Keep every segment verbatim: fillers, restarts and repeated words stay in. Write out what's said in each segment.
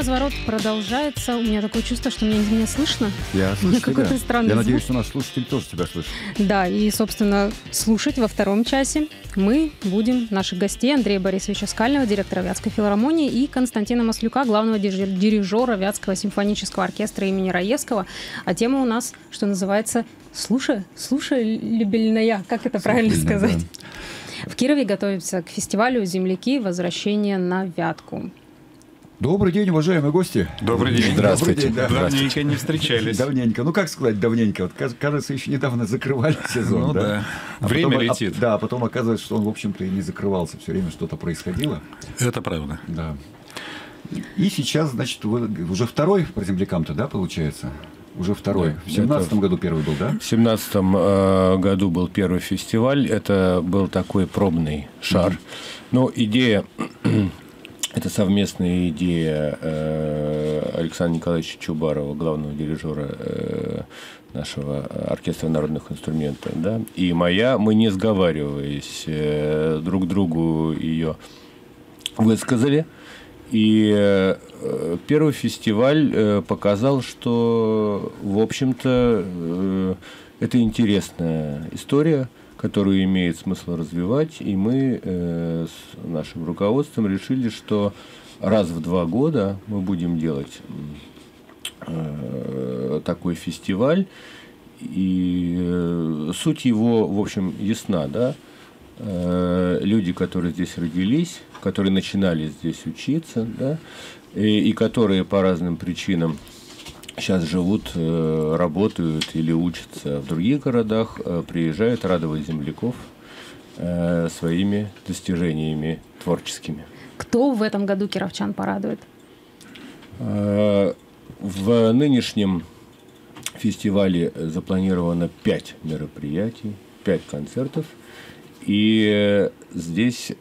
разворот продолжается. У меня такое чувство, что меня, меня слышно. Я слышу тебя. Какой-то странный Я звук. надеюсь, что наш слушатель тоже тебя слышит. Да, и, собственно, слушать во втором часе мы будем наших гостей: Андрея Борисовича Скального, директора Вятской филармонии, и Константина Маслюка, главного дирижера Вятского симфонического оркестра имени Раевского. А тема у нас, что называется, слушай, слушалибельная, как это правильно сказать? Да. В Кирове готовится к фестивалю «Земляки. Возвращение на Вятку». Добрый день, уважаемые гости. Добрый день. Здравствуйте. Добрый день, да. Давненько не встречались. Давненько. Ну, как сказать давненько? Вот, кажется, еще недавно закрывали сезон. Ну да. да. А Время потом, летит. А, да, а потом оказывается, что он, в общем-то, и не закрывался. Все время что-то происходило. Это правда. Да. И сейчас, значит, вы, уже второй по землякам-то, да, получается? Уже второй. Да, в семнадцатом году первый был, да? В семнадцатом э, году был первый фестиваль. Это был такой пробный шар. Mm-hmm. Но идея... Это совместная идея э, Александра Николаевича Чубарова, главного дирижера э, нашего оркестра народных инструментов, да, и моя. Мы, не сговариваясь, э, друг другу ее высказали. И э, первый фестиваль э, показал, что, в общем-то, э, это интересная история, которую имеет смысл развивать, и мы э, с нашим руководством решили, что раз в два года мы будем делать э, такой фестиваль, и э, суть его, в общем, ясна, да? Э, люди, которые здесь родились, которые начинали здесь учиться, да, и, и которые по разным причинам сейчас живут, работают или учатся в других городах, приезжают радовать земляков своими достижениями творческими. Кто в этом году кировчан порадует? В нынешнем фестивале запланировано пять мероприятий, пять концертов. И здесь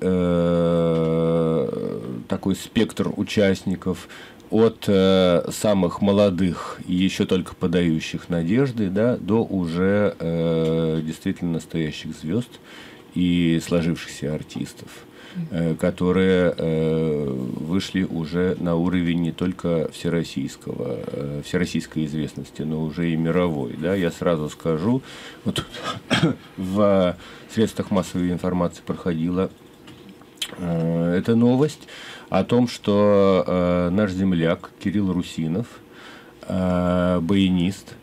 такой спектр участников от э, самых молодых и еще только подающих надежды, да, до уже э, действительно настоящих звезд и сложившихся артистов, э, которые э, вышли уже на уровень не только всероссийского, э, всероссийской известности, но уже и мировой. Да. Я сразу скажу, вот в средствах массовой информации проходила э, эта новость о том, что э, наш земляк Кирилл Русинов, э, баянист,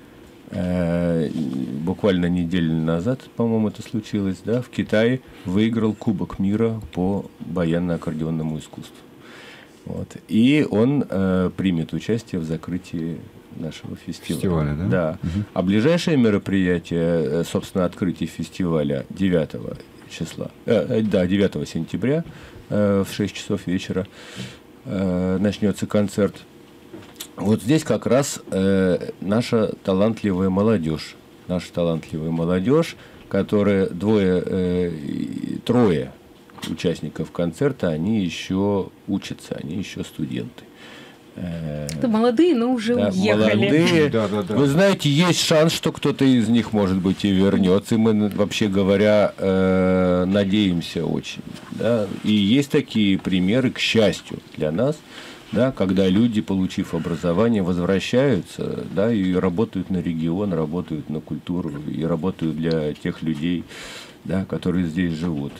э, буквально неделю назад, по-моему, это случилось, да, в Китае выиграл Кубок мира по баянно-аккордеонному искусству. Вот. И он э, примет участие в закрытии нашего фестиваля. Фестиваля, да? Да. Угу. А ближайшее мероприятие, собственно, открытие фестиваля девятого числа, э, да, девятого сентября, в шесть часов вечера э, начнется концерт. Вот здесь как раз э, наша талантливая молодежь, наша талантливая молодежь, которая двое, э, трое участников концерта, они еще учатся, они еще студенты. Это молодые, но уже да, уехали. Молодые. Да, да, да. Вы знаете, есть шанс, что кто-то из них, может быть, и вернется. И мы, вообще говоря, э, надеемся очень. Да? И есть такие примеры, к счастью для нас, да, когда люди, получив образование, возвращаются, да, и работают на регион, работают на культуру, и работают для тех людей, да, которые здесь живут.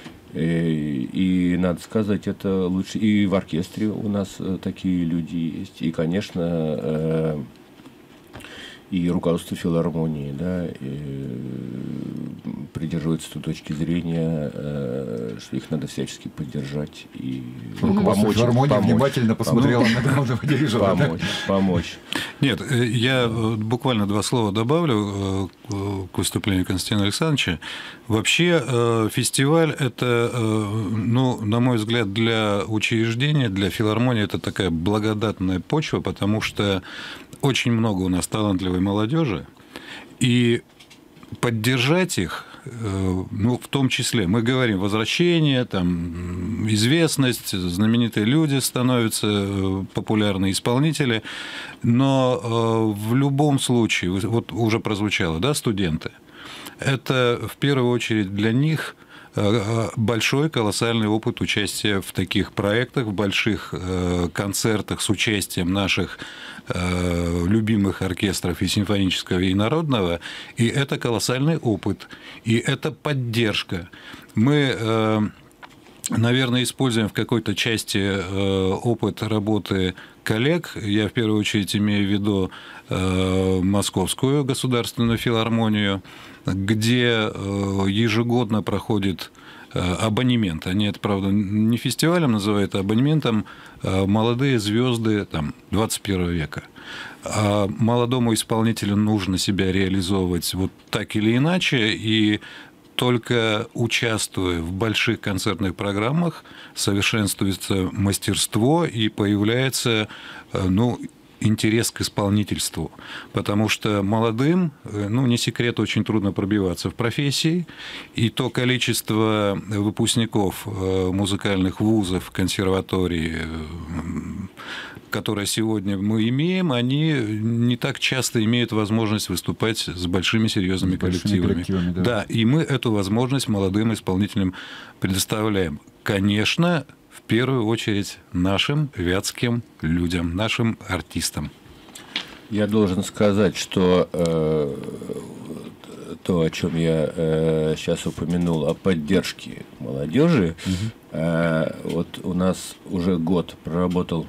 И, и надо сказать, это лучше. И в оркестре у нас такие люди есть. И, конечно, и руководство филармонии, да, придерживается той точки зрения, что их надо всячески поддержать и руководство помочь. Филармонии помочь, внимательно посмотрело помочь, на главного дирижера. Помочь, да? помочь. Нет, я буквально два слова добавлю к выступлению Константина Александровича. Вообще фестиваль – это, ну, на мой взгляд, для учреждения, для филармонии это такая благодатная почва, потому что очень много у нас талантливой молодежи, и поддержать их, ну, в том числе, мы говорим, возвращение, там, известность, знаменитые люди становятся, популярные исполнители, но в любом случае, вот уже прозвучало, да, студенты, это в первую очередь для них большой, колоссальный опыт участия в таких проектах, в больших концертах с участием наших любимых оркестров и симфонического, и народного. И это колоссальный опыт, и это поддержка. Мы, наверное, используем в какой-то части опыт работы коллег. Я в первую очередь имею в виду Московскую государственную филармонию, где ежегодно проходит абонемент. Они это, правда, не фестивалем называют, а абонементом молодые звезды там, двадцать первого века. А молодому исполнителю нужно себя реализовывать вот так или иначе, и только участвуя в больших концертных программах, совершенствуется мастерство и появляется, ну, интерес к исполнительству. Потому что молодым, ну, не секрет, очень трудно пробиваться в профессии. И то количество выпускников музыкальных вузов, консерваторий, которые сегодня мы имеем, они не так часто имеют возможность выступать с большими серьезными коллективами. коллективами да. да, и мы эту возможность молодым исполнителям предоставляем. Конечно, в первую очередь нашим вятским людям, нашим артистам. Я должен сказать, что э, то, о чем я э, сейчас упомянул, о поддержке молодежи, угу. э, вот у нас уже год проработал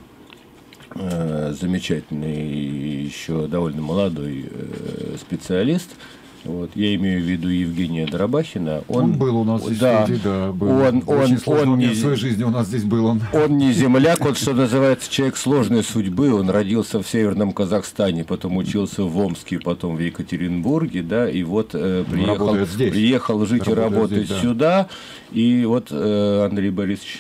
э, замечательный, еще довольно молодой э, специалист. Вот, я имею в виду Евгения Дробахина. Он, он был у нас здесь, да, в студии, да, был. Он, Очень он, он не... не... в своей жизни у нас здесь был он. Он не земляк, он, что называется, человек сложной судьбы. Он родился в Северном Казахстане, потом учился в Омске, потом в Екатеринбурге, да, и вот э, приехал, приехал жить работает и работать здесь, да. сюда. И вот э, Андрей Борисович.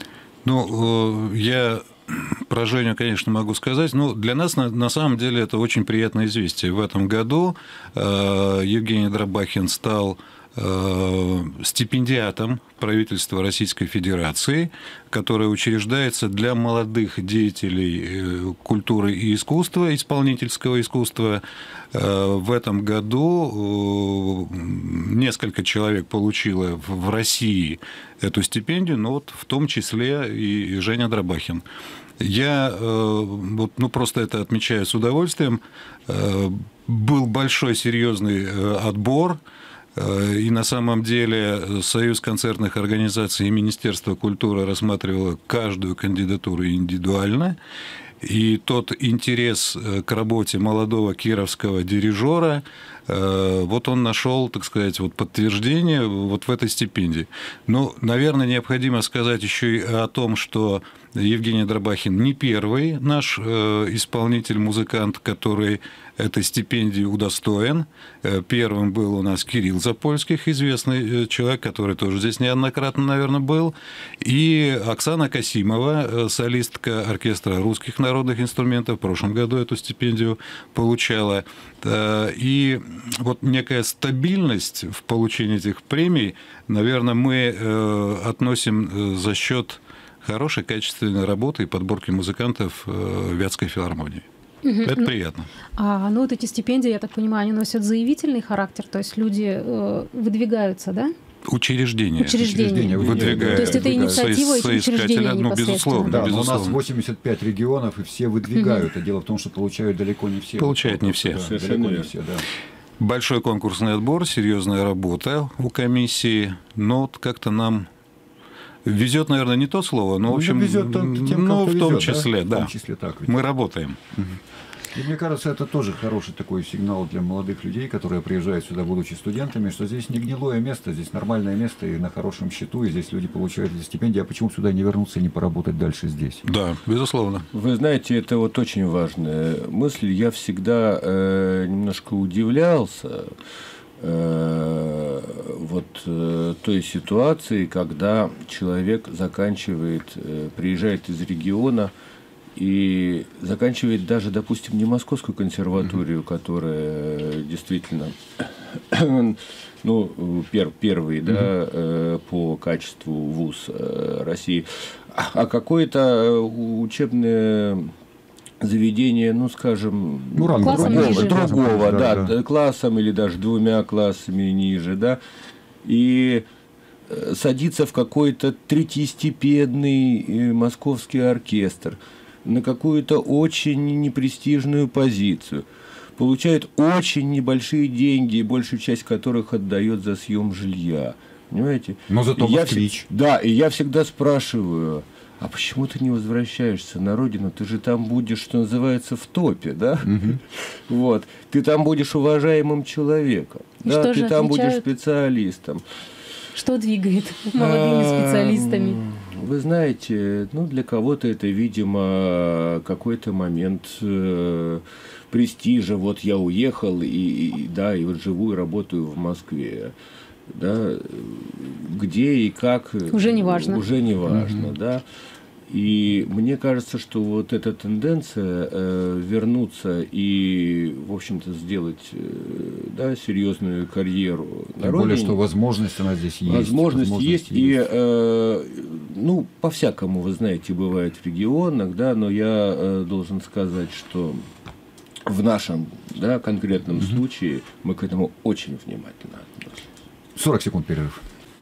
Ну, э, я... Про Женю, конечно, могу сказать. Но для нас, на, на самом деле, это очень приятное известие. В этом году э, Евгений Дробахин стал э, стипендиатом правительства Российской Федерации, которое учреждается для молодых деятелей культуры и искусства, исполнительского искусства. Э, в этом году э, несколько человек получило в России эту стипендию, но вот в том числе и Женя Дробахин. Я вот, ну, просто это отмечаю с удовольствием. Был большой серьезный отбор, и на самом деле Союз концертных организаций и Министерство культуры рассматривало каждую кандидатуру индивидуально. И тот интерес к работе молодого кировского дирижера, вот он нашел, так сказать, вот подтверждение вот в этой стипендии. Ну, наверное, необходимо сказать еще и о том, что Евгений Дробахин не первый наш исполнитель, музыкант, который этой стипендии удостоен. Первым был у нас Кирилл Запольских, известный человек, который тоже здесь неоднократно, наверное, был. И Оксана Касимова, солистка оркестра русских народных инструментов, в прошлом году эту стипендию получала. И вот некая стабильность в получении этих премий, наверное, мы относим за счет хорошей, качественной работы и подборки музыкантов Вятской филармонии. Угу. Это приятно. А, ну, вот эти стипендии, я так понимаю, они носят заявительный характер, то есть люди э, выдвигаются, да? Учреждения. Учреждения. Выдвигают. То есть это инициатива этих учреждений ну, безусловно, да, безусловно. Но у нас восемьдесят пять регионов, и все выдвигают. Угу. А дело в том, что получают далеко не все. Получают не все. Да, далеко не все, да. Большой конкурсный отбор, серьезная работа у комиссии, но вот как-то нам... Везет, наверное, не то слово, но, в общем, везет тем, ну, в том везет, числе, да. В том числе так. Ведь. Мы работаем. И мне кажется, это тоже хороший такой сигнал для молодых людей, которые приезжают сюда, будучи студентами, что здесь не гнилое место, здесь нормальное место и на хорошем счету, и здесь люди получают эти стипендии, а почему сюда не вернуться и не поработать дальше здесь? Да, безусловно. Вы знаете, это вот очень важная мысль. Я всегда э, немножко удивлялся вот той ситуации, когда человек заканчивает, приезжает из региона и заканчивает даже, допустим, не Московскую консерваторию, mm-hmm. которая действительно ну, пер, первый mm-hmm. да, по качеству вуз России, а какое-то учебное заведение, ну, скажем, ну, классом другого, ниже. другого да, да, да, классом или даже двумя классами ниже, да, и садится в какой-то третьестепенный московский оркестр, на какую-то очень непрестижную позицию, получает очень небольшие деньги, большую часть которых отдает за съем жилья. Понимаете? Но зато я москвич. Вс... Да, и я всегда спрашиваю, а почему ты не возвращаешься на родину? Ты же там будешь, что называется, в топе, да? Угу. Вот. Ты там будешь уважаемым человеком. И да? Ты там будешь специалистом. Что двигает молодыми специалистами? Вы знаете, ну, для кого-то это, видимо, какой-то момент э, престижа. Вот я уехал, и, и, да, и вот живу и работаю в Москве. Да, где и как уже не важно. Уже не важно, mm-hmm. да. И мне кажется, что вот эта тенденция э, вернуться и, в общем-то, сделать э, да, серьезную карьеру на Тем родине. более, что возможность она здесь есть. Возможность, возможность есть, есть. И, э, ну, по-всякому, вы знаете, бывает в регионах, да, но я э, должен сказать, что в нашем да, конкретном mm-hmm. случае мы к этому очень внимательно относимся. сорок секунд перерыв.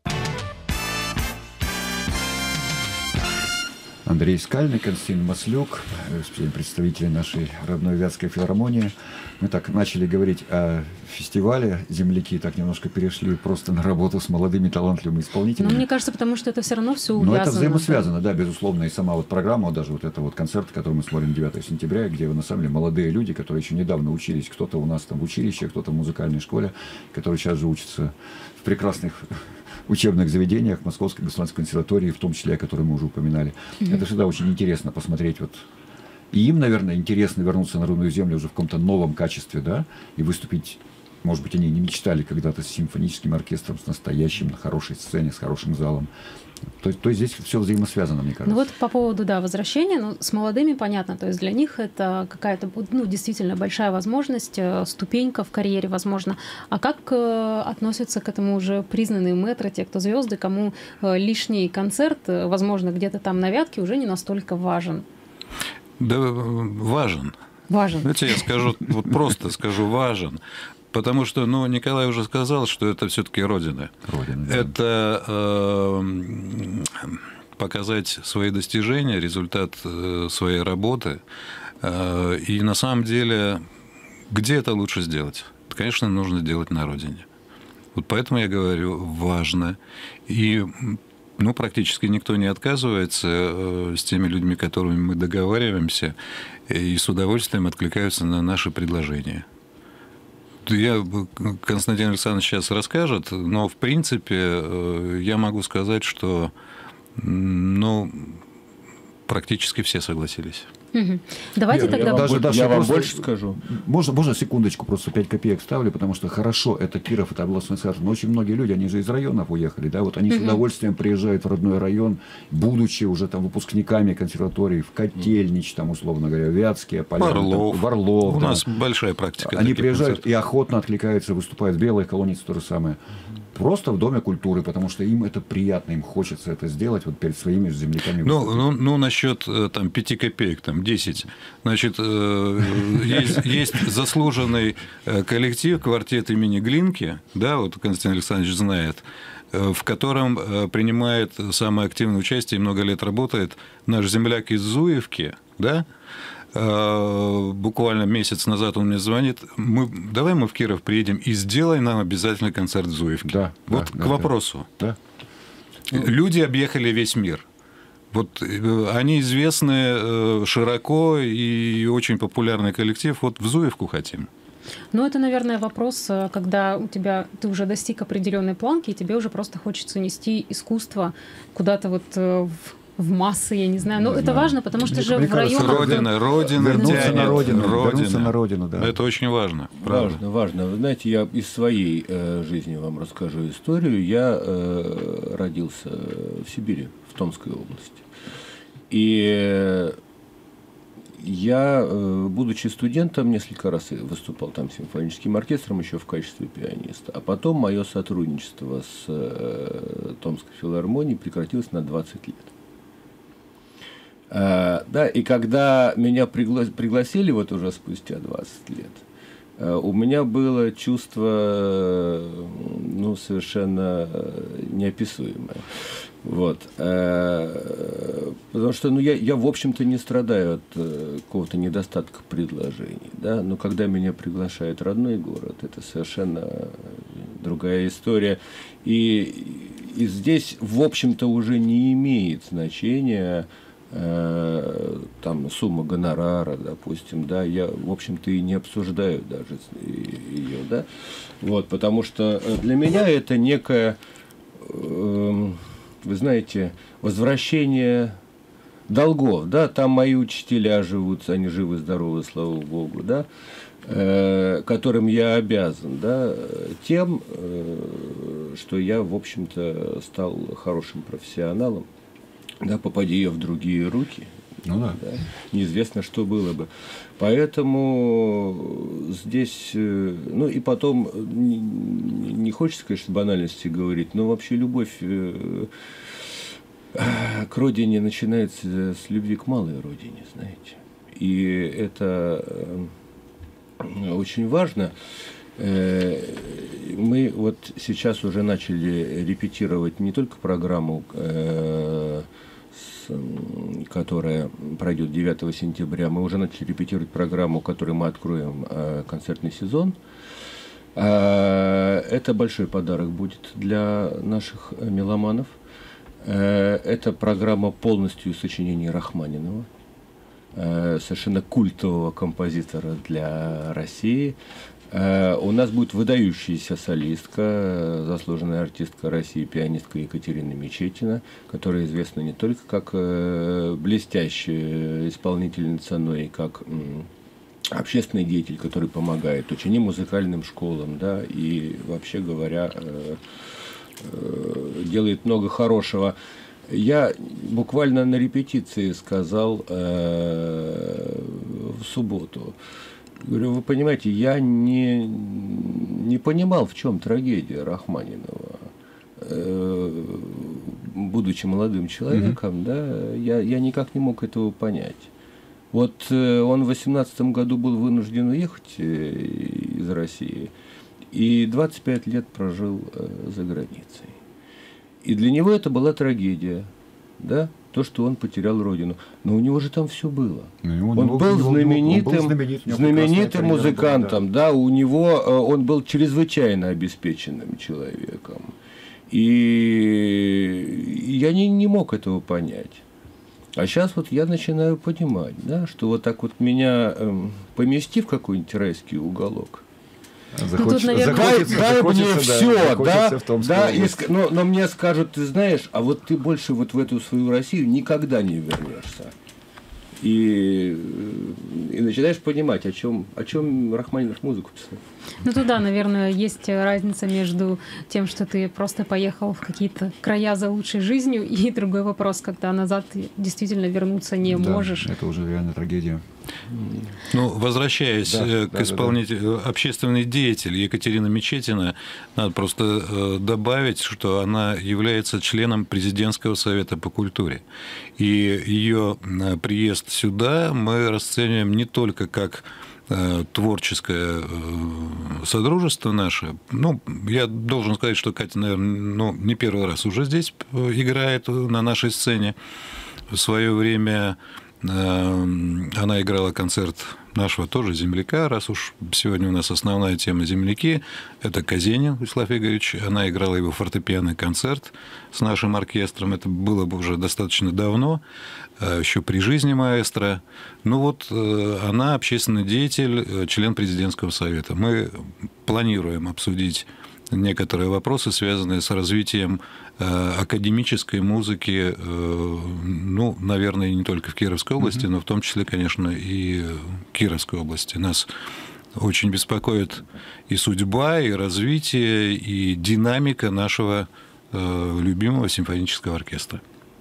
Андрей Скальный, Константин Маслюк, представители нашей родной Вятской филармонии. Мы так начали говорить о фестивале. Земляки так немножко перешли просто на работу с молодыми талантливыми исполнителями. Но мне кажется, потому что это все равно все увязано. Но это взаимосвязано, да, безусловно. И сама вот программа, даже вот это вот концерт, который мы смотрим девятого сентября, где на самом деле молодые люди, которые еще недавно учились, кто-то у нас там в училище, кто-то в музыкальной школе, которые сейчас же учатся в прекрасных учебных заведениях Московской государственной консерватории, в том числе, о которой мы уже упоминали. Mm-hmm. Это всегда очень интересно посмотреть. Вот. И им, наверное, интересно вернуться на родную землю уже в каком-то новом качестве, да, и выступить. Может быть, они не мечтали когда-то с симфоническим оркестром, с настоящим, на хорошей сцене, с хорошим залом. То, то есть здесь все взаимосвязано, мне кажется. Ну вот по поводу, да, возвращения, ну, с молодыми понятно, то есть для них это какая-то, ну, действительно большая возможность, ступенька в карьере, возможно. А как э, относятся к этому уже признанные мэтры, те, кто звезды, кому э, лишний концерт, э, возможно, где-то там на Вятке уже не настолько важен? Да, важен. Важен. Знаете, я скажу, вот просто скажу, важен. Потому что, ну, Николай уже сказал, что это все-таки Родина. Родина, да. Это э, показать свои достижения, результат э, своей работы. Э, и на самом деле, где это лучше сделать? Это, конечно, нужно делать на родине. Вот поэтому я говорю, важно. И ну, практически никто не отказывается э, с теми людьми, которыми мы договариваемся, и с удовольствием откликаются на наши предложения. Я, Константин Александрович сейчас расскажет, но, в принципе, я могу сказать, что ну, практически все согласились. Угу. Давайте Нет, тогда... Я вам, даже, даже я вам просто, больше скажу. Можно, можно секундочку, просто пять копеек ставлю, потому что хорошо, это Киров, это областной центр, но очень многие люди, они же из районов уехали, да, вот они угу. с удовольствием приезжают в родной район, будучи уже там выпускниками консерватории, в Котельнич, там, условно говоря, Вятские, Поляны, Орлов. Там, в Орлов. У да. нас большая практика. Они приезжают концертов. и охотно откликаются, выступают в Белой колонии, то же самое. Просто в Доме культуры, потому что им это приятно, им хочется это сделать вот перед своими же земляками. Ну, ну, ну, насчет там пяти копеек, там десять. Значит, есть, есть заслуженный коллектив, квартет имени Глинки, да, вот Константин Александрович знает, в котором принимает самое активное участие и много лет работает наш земляк из Зуевки, да. Буквально месяц назад он мне звонит, мы, давай мы в Киров приедем и сделай нам обязательно концерт в Зуевке. Да, вот да, к да, вопросу. Да. Люди объехали весь мир. Вот они известны широко и очень популярный коллектив. Вот в Зуевку хотим. Ну, это, наверное, вопрос, когда у тебя ты уже достиг определенной планки, и тебе уже просто хочется нести искусство куда-то вот в в массы, я не знаю. Но не это знаю. Важно, потому что мне же в районах... Родина, Родина вернуться тянет. на родину, Родина. Вернуться на родину, да. Это очень важно. Правда. Важно, важно. Вы знаете, я из своей э, жизни вам расскажу историю. Я э, родился в Сибири, в Томской области. И я, э, будучи студентом, несколько раз выступал там с симфоническим оркестром еще в качестве пианиста. А потом мое сотрудничество с э, Томской филармонией прекратилось на двадцать лет. Uh, да, и когда меня пригла- пригласили вот уже спустя двадцать лет, у меня было чувство, ну, совершенно неописуемое. Вот. Потому что, ну, я, я в общем-то, не страдаю от какого-то недостатка предложений, да, но когда меня приглашает родной город, это совершенно другая история. И, и здесь, в общем-то, уже не имеет значения там сумма гонорара, допустим, да, я, в общем-то, и не обсуждаю даже ее, да, вот, потому что для меня это некое, э, вы знаете, возвращение долгов, да, там мои учителя живут, они живы, здоровы, слава Богу, да, э, которым я обязан, да, тем, э, что я, в общем-то, стал хорошим профессионалом. Да, попади я в другие руки, ну, да. Да, неизвестно, что было бы. Поэтому здесь, ну и потом, не, не хочется, конечно, банальности говорить, но вообще любовь к родине начинается с любви к малой родине, знаете. И это очень важно. Мы вот сейчас уже начали репетировать не только программу, которая пройдет девятого сентября, мы уже начали репетировать программу, которую мы откроем концертный сезон. Это большой подарок будет для наших меломанов. Это программа полностью сочинений Рахманинова, совершенно культового композитора для России. У нас будет выдающаяся солистка, заслуженная артистка России, пианистка Екатерина Мечетина, которая известна не только как блестящая исполнительница, но и как общественный деятель, который помогает очень и музыкальным школам, да, и, вообще говоря, делает много хорошего. Я буквально на репетиции сказал в субботу, говорю, вы понимаете, я не, не понимал, в чем трагедия Рахманинова. Будучи молодым человеком, mm-hmm. да, я, я никак не мог этого понять. Вот он в восемнадцатом году был вынужден уехать из России и двадцать пять лет прожил за границей. И для него это была трагедия, да? То, что он потерял родину. Но у него же там все было. Ну, он, он, был знаменитым, он был знаменит, знаменитым музыкантом, да. Да, у него он был чрезвычайно обеспеченным человеком. И я не, не мог этого понять. А сейчас вот я начинаю понимать, да, что вот так вот меня э, помести в какой-нибудь райский уголок. Захочешь, ну, тут, наверное, дай, дай мне да, все, да, да, и, но, но мне скажут, ты знаешь, а вот ты больше вот в эту свою Россию никогда не вернешься. И, и начинаешь понимать, о чем, о чем Рахманинов музыку писал. Ну туда, наверное, есть разница между тем, что ты просто поехал в какие-то края за лучшей жизнью, и другой вопрос, когда назад ты действительно вернуться не да, можешь. Это уже реально трагедия. Ну, возвращаясь да, к да, исполнителю, да, да. общественный деятель Екатерина Мечетина, надо просто добавить, что она является членом президентского совета по культуре. И ее приезд сюда мы расцениваем не только как творческое содружество наше. Ну, я должен сказать, что Катя, наверное, ну, не первый раз уже здесь играет на нашей сцене. В свое время она играла концерт нашего тоже земляка, раз уж сегодня у нас основная тема земляки, это Казенин Вячеслав Игоревич, она играла его фортепианный концерт с нашим оркестром, это было бы уже достаточно давно, еще при жизни маэстро. Ну вот она общественный деятель, член президентского совета. Мы планируем обсудить некоторые вопросы, связанные с развитием академической музыки, ну, наверное, не только в Кировской области, mm-hmm. но в том числе, конечно, и в Кировской области. Нас очень беспокоит и судьба, и развитие, и динамика нашего любимого симфонического оркестра.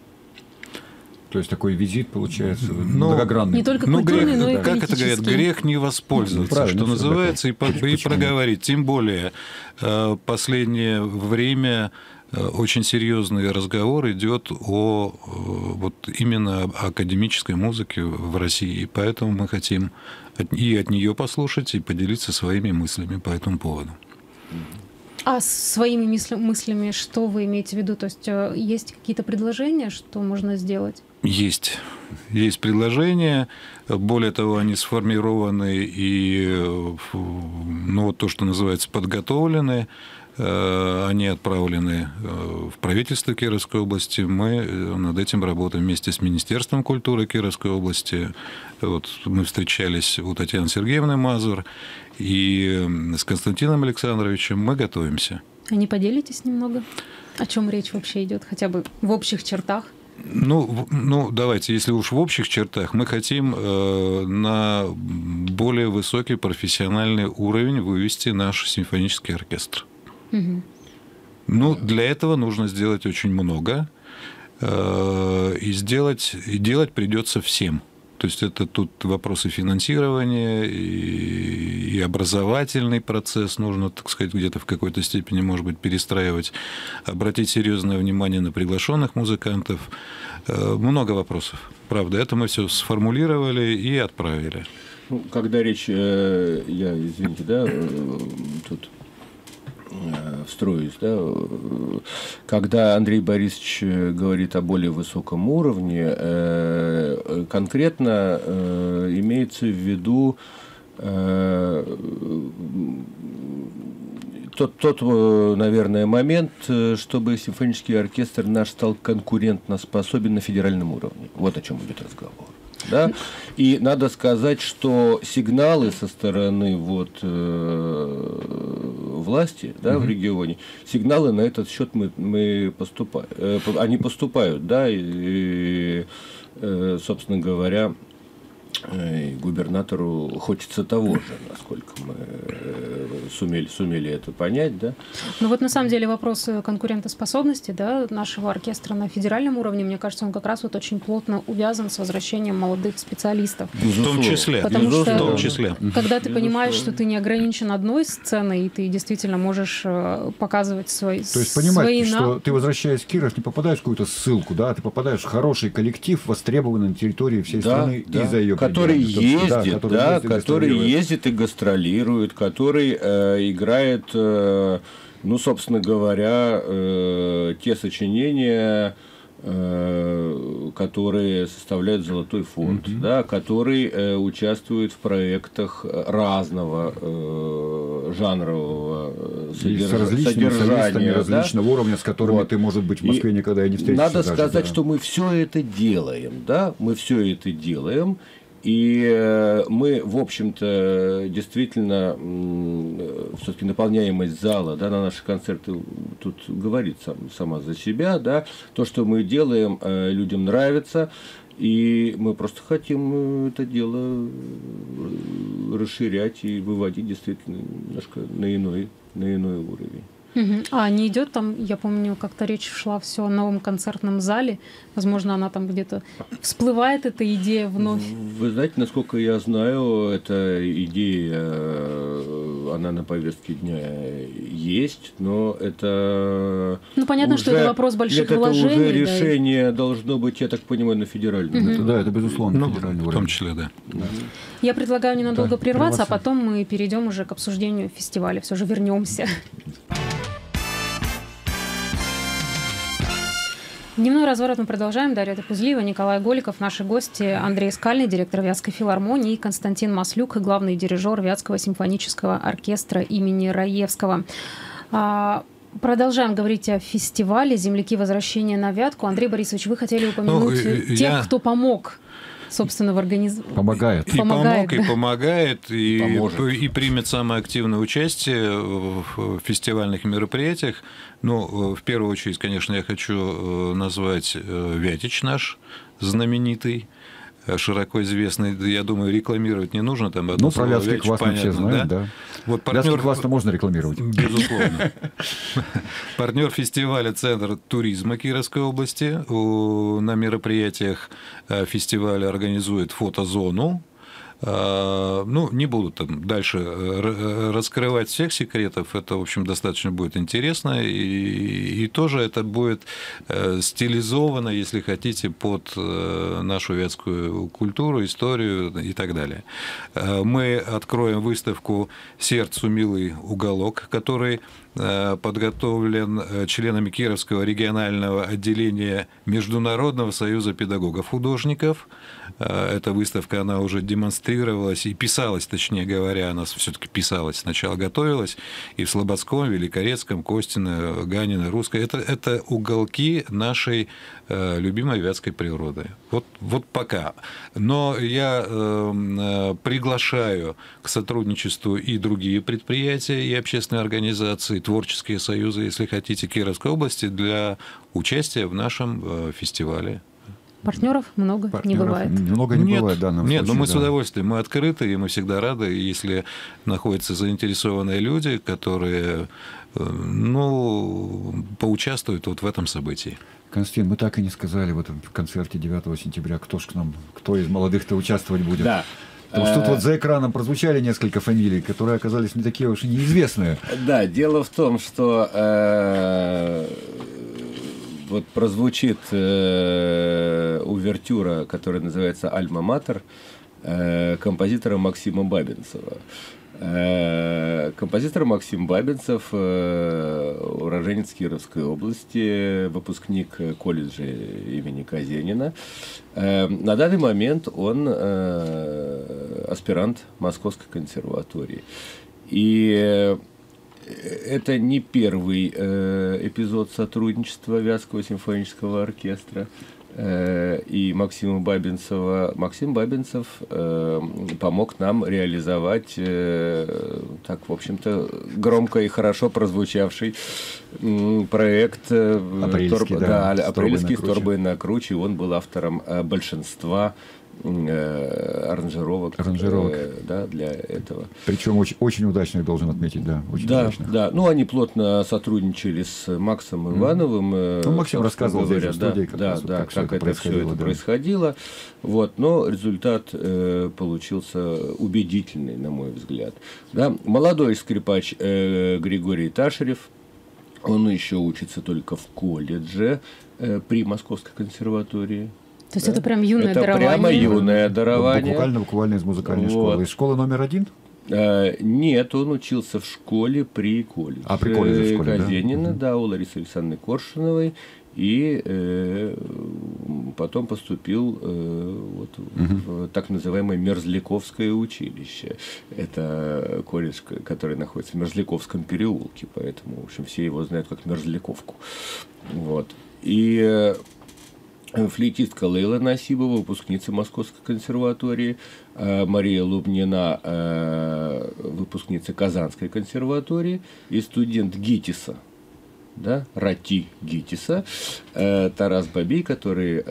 То есть такой визит получается ну, многогранный. Не только культурный, ну, но и да. Как это говорят, грех не воспользоваться, ну, что называется, и, и проговорить. Тем более, последнее время очень серьезный разговор идет о вот именно академической музыке в России. И поэтому мы хотим и от нее послушать, и поделиться своими мыслями по этому поводу. А своими мысля- мыслями что вы имеете в виду? То есть есть какие-то предложения, что можно сделать? Есть. Есть предложения. Более того, они сформированы и, ну, вот то, что называется, подготовлены. Они отправлены в правительство Кировской области. Мы над этим работаем вместе с Министерством культуры Кировской области. Вот мы встречались у Татьяны Сергеевны Мазур и с Константином Александровичем. Мы готовимся. А не поделитесь немного? О чем речь вообще идет, хотя бы в общих чертах? Ну, ну, давайте, если уж в общих чертах, мы хотим э, на более высокий профессиональный уровень вывести наш симфонический оркестр. Угу. Ну, для этого нужно сделать очень много, э, и сделать, и делать придется всем. То есть это тут вопросы финансирования и, и образовательный процесс нужно, так сказать, где-то в какой-то степени, может быть, перестраивать, обратить серьезное внимание на приглашенных музыкантов. Много вопросов. Правда, это мы все сформулировали и отправили. Ну, когда речь, я, извините, да, тут встроюсь, да, когда Андрей Борисович говорит о более высоком уровне, конкретно имеется в виду тот, тот, наверное, момент, чтобы симфонический оркестр наш стал конкурентоспособен на федеральном уровне. Вот о чем идет разговор. Да? И надо сказать, что сигналы со стороны вот, э, власти, да, в регионе, сигналы на этот счет мы, мы поступаем, э, они поступают, да, и, э, собственно говоря, э, губернатору хочется того же, насколько мы э, сумели, сумели это понять, да. Ну вот на самом деле вопрос конкурентоспособности, да, нашего оркестра на федеральном уровне, мне кажется, он как раз вот очень плотно увязан с возвращением молодых специалистов. В том числе. Потому что, в том числе. Когда ты понимаешь, что ты не ограничен одной сценой, и ты действительно можешь показывать свои навыки. То есть понимаешь, что ты, возвращаясь в Киров, не попадаешь в какую-то ссылку, да, ты попадаешь в хороший коллектив, востребованный на территории всей да, страны да, и за ее который ездит, да, который, да, ездит, который ездит и гастролирует, который э, играет, э, ну, собственно говоря, э, те сочинения, э, которые составляют Золотой фонд, mm-hmm. да, который э, участвует в проектах разного э, жанрового содерж... с различными содержания, да? различного уровня, с которыми вот. Ты, может быть, в Москве и никогда и не встретишься. Надо даже, сказать, да. что мы все это делаем, да, мы все это делаем. И мы, в общем-то, действительно, все-таки наполняемость зала, да, на наши концерты тут говорит сам, сама за себя, да, то, что мы делаем, людям нравится, и мы просто хотим это дело расширять и выводить действительно немножко на иной, на иной уровень. Угу. А не идет там, я помню, как-то речь шла все о новом концертном зале. Возможно, она там где-то всплывает, эта идея вновь. Вы знаете, насколько я знаю, эта идея, она на повестке дня есть, но это... Ну, понятно, уже, что это вопрос больших нет, вложений. Это уже решение да. должно быть, я так понимаю, на федеральном. Угу. Это, да, это безусловно ну, федеральный в том числе, да. да. Я предлагаю ненадолго да, прерваться, прерваться, а потом мы перейдем уже к обсуждению фестиваля. Все же вернемся. Дневной разворот мы продолжаем. Дарья Топузлиева, Николай Голиков, наши гости Андрей Скальный, директор Вятской филармонии, и Константин Маслюк, главный дирижер Вятского симфонического оркестра имени Раевского. Продолжаем говорить о фестивале «Земляки. Возвращения на Вятку». Андрей Борисович, вы хотели упомянуть ну, тех, я... кто помог, собственно, в организации. Помогает. И помогает, помог, да. и помогает, и, и, и примет самое активное участие в фестивальных мероприятиях. Ну, в первую очередь, конечно, я хочу назвать Вятич наш знаменитый, широко известный, я думаю, рекламировать не нужно. Там одно ну, про Вятский квас мы все знаем, да. да. Вот партнер... Вятский квас-то можно рекламировать. Безусловно. Партнер фестиваля «Центр туризма» Кировской области. На мероприятиях фестиваля организует фотозону. Ну, не буду там дальше раскрывать всех секретов, это, в общем, достаточно будет интересно, и, и тоже это будет стилизовано, если хотите, под нашу вятскую культуру, историю и так далее. Мы откроем выставку «Сердцу милый уголок», который подготовлен членами Кировского регионального отделения Международного союза педагогов-художников. Эта выставка, она уже демонстрировалась и писалась, точнее говоря, она все-таки писалась, сначала готовилась, и в Слободском, Великорецком, Костино, Ганино, Русской. Это, это уголки нашей любимой вятской природы. Вот, вот пока. Но я э, приглашаю к сотрудничеству и другие предприятия, и общественные организации, творческие союзы, если хотите, Кировской области для участия в нашем фестивале. Партнеров много Партнеров не бывает. Много не нет, бывает в данном нет, случае. но мы да. с удовольствием, мы открыты, и мы всегда рады, если находятся заинтересованные люди, которые, ну, поучаствуют вот в этом событии. Константин, мы так и не сказали в этом концерте девятого сентября, кто ж к нам, кто из молодых-то участвовать будет. Да. Потому что тут вот за экраном прозвучали несколько фамилий, которые оказались не такие уж и неизвестные. Да, дело в том, что э, вот прозвучит э, увертюра, которая называется «Альма-Матер», э, композитора Максима Бабинцева. Э, композитор Максим Бабинцев, э, уроженец Кировской области, выпускник колледжа имени Казенина. Э, на данный момент он э, аспирант Московской консерватории. И это не первый э, эпизод сотрудничества Вятского симфонического оркестра э, и Максима Бабинцева. Максим Бабинцев э, помог нам реализовать э, так, в общем-то, громко и хорошо прозвучавший э, проект э, «Апрельский», Торб, да, да, «Апрельский» с Торбой на круче. Он был автором э, большинства Э, аранжировок, аранжировок. Э, да, для этого. Причем очень, очень удачно, я должен отметить, да, очень да, удачно. Да, ну они плотно сотрудничали с Максом Ивановым. Mm. Ну, Максим рассказывал говоря, здесь в студии, как, да, раз, да, как, как все это это все это да. происходило. Вот, но результат э, получился убедительный, на мой взгляд. Да, молодой скрипач э, Григорий Ташерев, он еще учится только в колледже э, при Московской консерватории. То есть да? Это прям юное это дарование? Это прямо юное дарование. Буквально, буквально из музыкальной вот. школы. Из школы номер один? А, нет, он учился в школе при колледже. А, при колледже в школе, Казенина, да? да, у Ларисы Александровны Коршуновой. И э, потом поступил э, вот, угу. в так называемое Мерзляковское училище. Это колледж, который находится в Мерзляковском переулке, поэтому, в общем, все его знают как Мерзляковку. Вот. И флейтистка Лейла Насибова, выпускница Московской консерватории, Мария Лубнина, выпускница Казанской консерватории, и студент ГИТИСа, да, Рати ГИТИСа, Тарас Бабей, который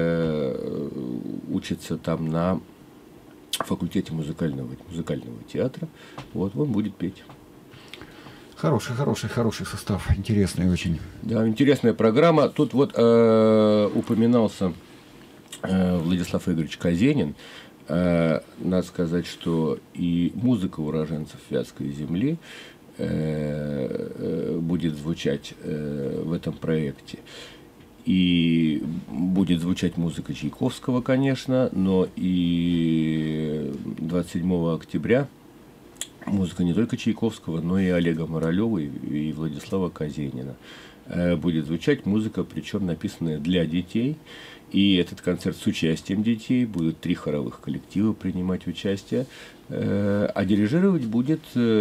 учится там на факультете музыкального, музыкального театра, вот, он будет петь. Хороший, хороший, хороший состав, интересный очень. Да, интересная программа. Тут вот э, упоминался э, Владислав Игоревич Казенин. Э, надо сказать, что и музыка уроженцев Вятской земли э, э, будет звучать э, в этом проекте. И будет звучать музыка Чайковского, конечно, но и двадцать седьмого октября музыка не только Чайковского, но и Олега Моралева и Владислава Казенина. Будет звучать музыка, причем написанная для детей. И этот концерт с участием детей. Будут три хоровых коллектива принимать участие. А дирижировать будет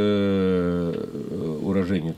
уроженец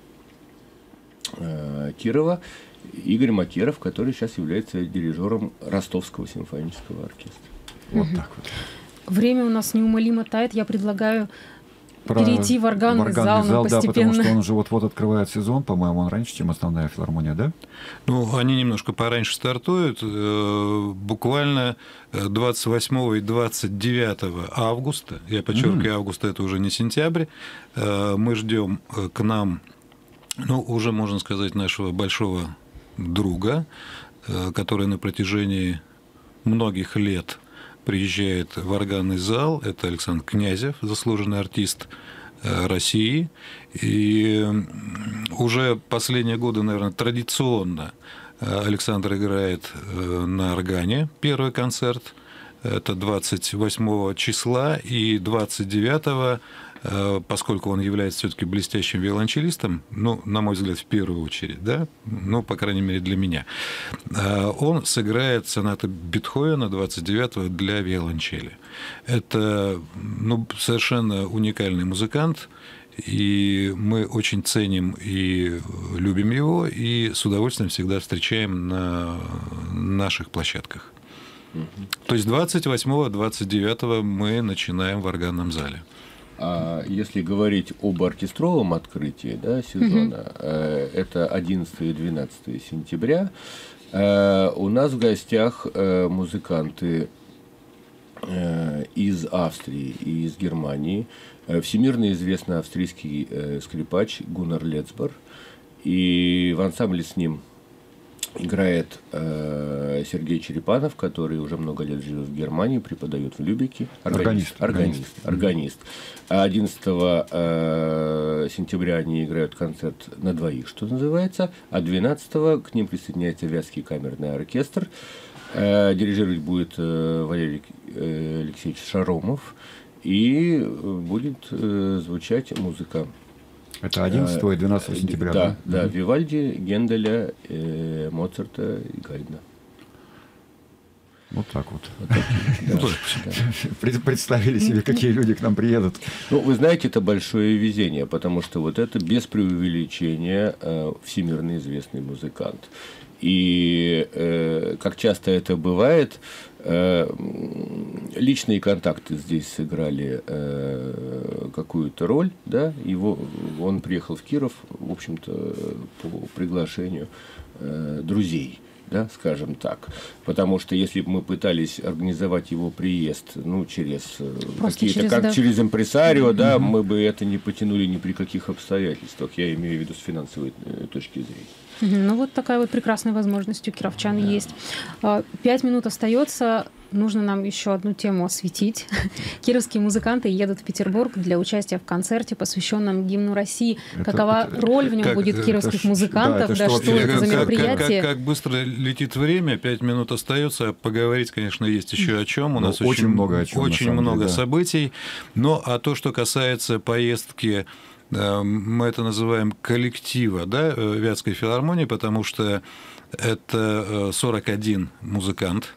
Кирова Игорь Макеров, который сейчас является дирижером Ростовского симфонического оркестра. Вот так вот. Время у нас неумолимо тает. Я предлагаю Про перейти в органный, в органный зал, зал да, постепенно. потому что он уже вот-вот открывает сезон, по-моему, он раньше, чем основная филармония, да? Ну, они немножко пораньше стартуют. Буквально двадцать восьмого и двадцать девятого августа, я подчеркиваю, mm-hmm. август это уже не сентябрь, мы ждем к нам, ну, уже, можно сказать, нашего большого друга, который на протяжении многих лет приезжает в органный зал. Это Александр Князев, заслуженный артист России. И уже последние годы, наверное, традиционно Александр играет на органе первый концерт. Это двадцать восьмого числа, и двадцать девятого, поскольку он является все-таки блестящим виолончелистом, ну, на мой взгляд, в первую очередь, да, ну, по крайней мере, для меня, он сыграет сонату Бетховена двадцать девятого для виолончели. Это, ну, совершенно уникальный музыкант, и мы очень ценим и любим его, и с удовольствием всегда встречаем на наших площадках. То есть двадцать восьмого — двадцать девятого мы начинаем в органном зале. А если говорить об оркестровом открытии, да, сезона, mm-hmm. это одиннадцатого и двенадцатого сентября, у нас в гостях музыканты из Австрии и из Германии. Всемирно известный австрийский скрипач Гуннар Лецбор, и в ансамбле с ним играет э, Сергей Черепанов, который уже много лет живет в Германии, преподает в Любеке. Органист. Органист. Органист. Органист. А одиннадцатого э, сентября они играют концерт на двоих, что называется. А двенадцатого к ним присоединяется Вятский камерный оркестр. Э, дирижировать будет э, Валерий э, Алексеевич Шаромов. И будет э, звучать музыка. Это одиннадцатого и двенадцатого сентября, да? Да, да. Mm-hmm. Вивальди, Генделя, э, Моцарта и Гайдна. Вот так вот. Представили себе, какие люди к нам приедут. Ну, вы знаете, это большое везение, потому что вот это без преувеличения э, всемирно известный музыкант. И э, как часто это бывает, э, личные контакты здесь сыграли э, какую-то роль, да, его, он приехал в Киров, в общем-то, по приглашению э, друзей, да, скажем так, потому что если бы мы пытались организовать его приезд, ну, через Просто какие-то, через, как да. через импресарио, mm-hmm. да, мы бы это не потянули ни при каких обстоятельствах, я имею в виду с финансовой точки зрения. Ну, вот такая вот прекрасная возможность у кировчан да. есть. Пять минут остается. Нужно нам еще одну тему осветить. Кировские музыканты едут в Петербург для участия в концерте, посвященном гимну России. Это, Какова это, роль в нем как, будет кировских это, музыкантов? Да, это, да, что, что это за мероприятие? Как, как, как быстро летит время, пять минут остается. Поговорить, конечно, есть еще о чем. У нас ну, очень, очень много, о чем, очень много деле, да. событий. Но а то, что касается поездки, мы это называем коллектива, да, Вятской филармонии, потому что это сорок один музыкант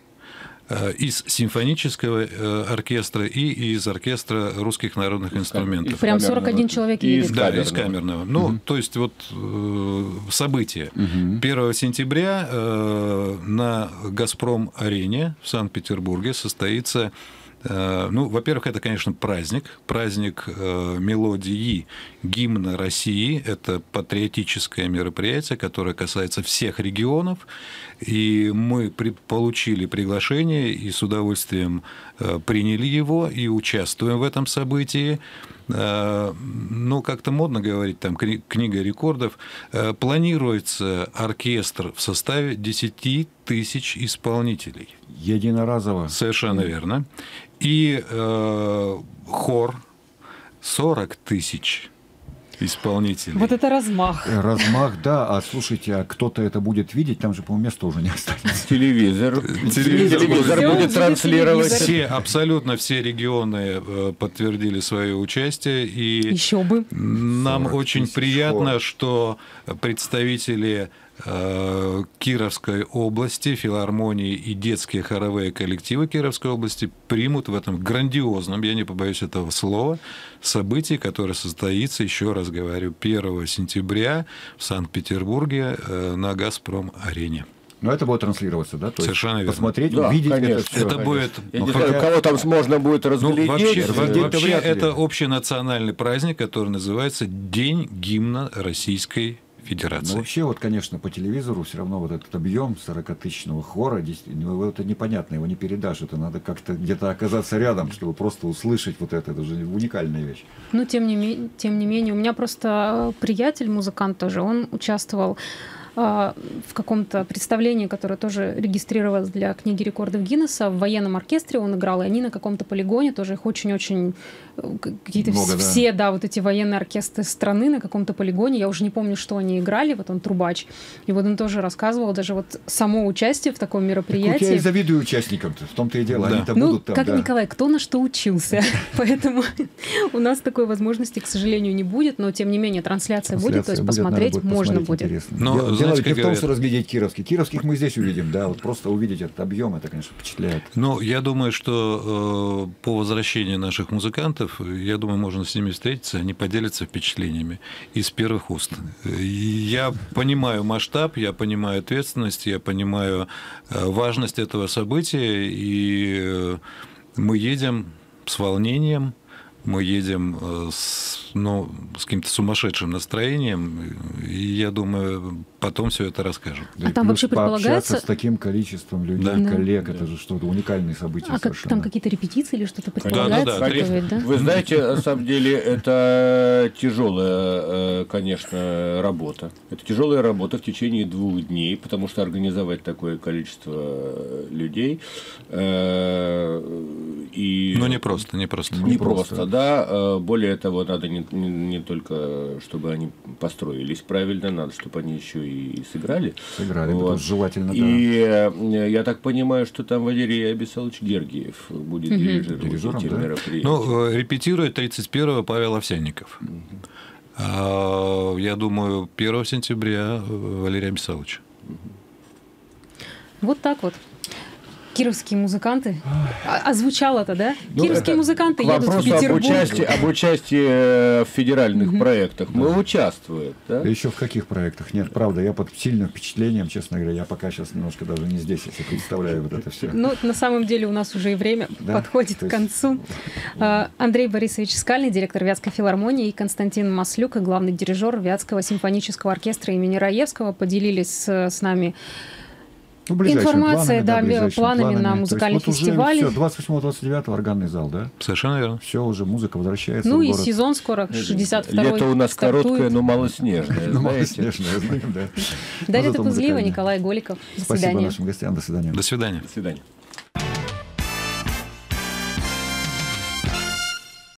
из симфонического оркестра и из оркестра русских народных инструментов. Прям сорок один человек едет. Да, из камерного. Ну, угу. то есть вот событие. Угу. первого сентября на «Газпром-арене» в Санкт-Петербурге состоится. Ну, во-первых, это, конечно, праздник, праздник э, мелодии гимна России. Это патриотическое мероприятие, которое касается всех регионов. И мы при, получили приглашение и с удовольствием э, приняли его и участвуем в этом событии. Э, ну, как-то модно говорить, там, кни- книга рекордов. Э, планируется оркестр в составе десять тысяч исполнителей. Единоразово. Совершенно верно. И э, хор сорок тысяч исполнителей. Вот это размах. Размах, да. А слушайте, а кто-то это будет видеть? Там же, по-моему, места уже не останется. Телевизор. Телевизор, Телевизор будет транслировать. Все, абсолютно все регионы подтвердили свое участие. И еще бы. Нам очень приятно, хор. что представители Кировской области, филармонии и детские хоровые коллективы Кировской области примут в этом грандиозном, я не побоюсь этого слова, событии, которое состоится, еще раз говорю, первого сентября в Санкт-Петербурге на «Газпром-арене». Но это будет транслироваться, да? То Совершенно есть верно. Посмотреть, да, увидеть конечно, это все. Это конечно. будет... Я не знаю, кого там можно будет разглядеть. Ну, вообще, разглядеть вообще вряд ли. это общенациональный праздник, который называется День гимна Российской Федерации. Ну, вообще, вот, конечно, по телевизору все равно вот этот объем сорокатысячного хора, ну, это непонятно, его не передашь, это надо как-то где-то оказаться рядом, чтобы просто услышать вот это, это же уникальная вещь. Ну, тем не, тем не менее, у меня просто приятель, музыкант тоже, он участвовал в каком-то представлении, которое тоже регистрировалось для книги рекордов Гиннесса. В военном оркестре он играл, и они на каком-то полигоне, тоже их очень-очень... Какие-то Много, все, да. да, вот эти военные оркестры страны на каком-то полигоне. Я уже не помню, что они играли. Вот он трубач. И вот он тоже рассказывал, даже вот само участие в таком мероприятии. Так вот я и завидую участникам-то, в том-то и дело. Да. Они-то Ну, будут там, как да. Николай, кто на что учился. Поэтому у нас такой возможности, к сожалению, не будет, но тем не менее трансляция будет, то есть Трансляция будет, посмотреть надо будет можно посмотреть, будет. интересно. Но, дело знаете, дело как ведь не в том, говорят- что разглядеть кировских. Кировских мы здесь увидим, да, вот просто увидеть этот объем, это, конечно, впечатляет. Ну, я думаю, что э, по возвращении наших музыкантов, я думаю, можно с ними встретиться, они поделятся впечатлениями из первых уст. И я понимаю масштаб, я понимаю ответственность, я понимаю э, важность этого события, и э, мы едем с волнением, мы едем э, с, ну, с каким-то сумасшедшим настроением, и я думаю, потом все это расскажем. Да А и там плюс вообще предполагается- пообщаться с таким количеством людей, Да. коллег, это же что-то уникальное событие А как, совершенно. там какие-то репетиции или что-то да, предполагается да, готовить, да? Вы знаете, на самом деле, это тяжелая, конечно, работа. Это тяжелая работа в течение двух дней, потому что организовать такое количество людей э, и... Ну, не просто, не просто. Не Не просто, просто. да. Более того, надо не, не, не только, чтобы они построились правильно, надо, чтобы они еще и сыграли. Сыграли, Вот. потому что желательно, да. И э, я так понимаю, что там Валерий Абисалович Гергиев будет Мгм. дирижировать Дирижером, эти да? мероприятия. Ну, э, репетирует тридцать первого Павел Овсянников. А, я думаю, первого сентября Валерий Абисалович. Вот так вот. Кировские музыканты. А, а звучало-то, да? Ну, Кировские это музыканты к едут в вопросу об Петербург. участии, об участии в федеральных проектах. Мы участвуем. Да? Да еще в каких проектах? Нет, правда, я под сильным впечатлением, честно говоря, я пока сейчас немножко даже не здесь, если представляю вот это все. Ну, на самом деле у нас уже и время Да? подходит То к есть- концу. А, Андрей Борисович Скальный, директор Вятской филармонии, и Константин Маслюк, главный дирижер Вятского симфонического оркестра имени Раевского, поделились с, с нами Ну, ближайшими информацией, да, ближайшими планами на То есть музыкальный вот уже фестиваль. всё, двадцать восьмого двадцать девятого органный зал, да? Совершенно верно. Все, уже музыка возвращается Ну в и город. сезон скоро, шестьдесят второй Лето у нас стартует. короткое, но малоснежное. Ну, знаете. малоснежное, знаем, да. Дарья Но зато Топузлиева, музыкальное. Николай Голиков. До Спасибо свидания. нашим гостям, до свидания. До свидания. До свидания.